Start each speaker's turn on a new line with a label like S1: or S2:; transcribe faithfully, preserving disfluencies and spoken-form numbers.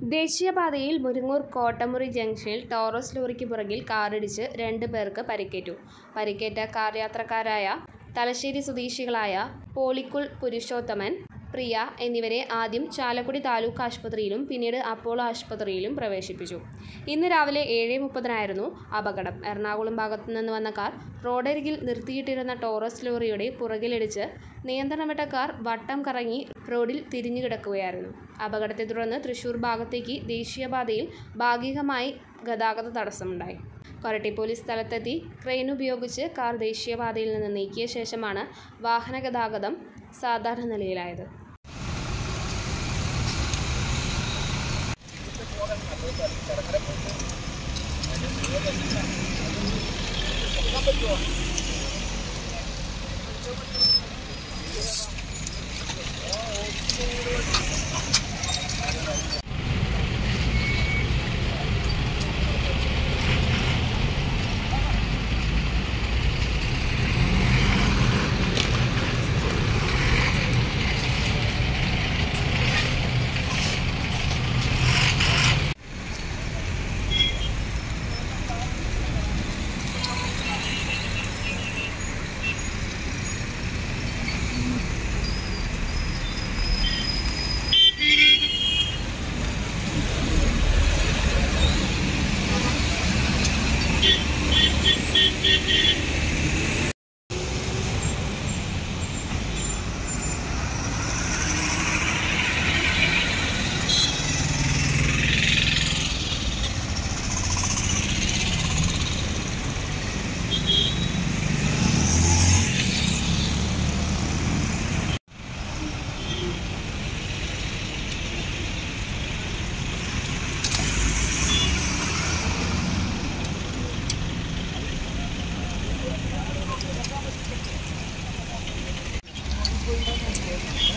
S1: ദേശീയപാതയിൽ മുരിങ്ങൂർ കോട്ടമുറി ജംഗ്ഷനിൽ ടോറസ് ലോറിക്ക് പുറകിൽ കാറിടിച്ച് രണ്ട് പേർക്ക് പരിക്കേറ്റു. പരിക്കേറ്റ കാർ യാത്രക്കാരായ തലശ്ശേരി സ്വദേശികളായ പോളിക്കുൾ പുരുഷോത്തമൻ, പ്രിയ എന്നിവരെ ആദ്യം ചാലക്കുടി താലൂക്ക് ആശുപത്രിയിലും പിന്നീട് അപ്പോളോ ആശുപത്രിയിലും പ്രവേശിപ്പിച്ചു. ഇന്ന് രാവിലെ ഏഴ് മുപ്പതിനായിരുന്നു അപകടം. എറണാകുളം ഭാഗത്തു നിന്ന് വന്ന കാർ റോഡരികിൽ നിർത്തിയിട്ടിരുന്ന ടോറസ് ലോറിയുടെ പുറകിലിടിച്ച് നിയന്ത്രണം വിട്ട കാർ വട്ടം കറങ്ങി റോഡിൽ തിരിഞ്ഞു കിടക്കുകയായിരുന്നു. അപകടത്തെ തുടർന്ന് തൃശൂർ ഭാഗത്തേക്ക് ദേശീയപാതയിൽ ഭാഗികമായി ഗതാഗത തടസ്സമുണ്ടായി. കൊരട്ടി പോലീസ് സ്ഥലത്തെത്തി ക്രെയിൻ ഉപയോഗിച്ച് കാർ ദേശീയപാതയിൽ നിന്ന് നീക്കിയ ശേഷമാണ് വാഹന ഗതാഗതം സാധാരണ നിലയിലായത്.
S2: Thank you.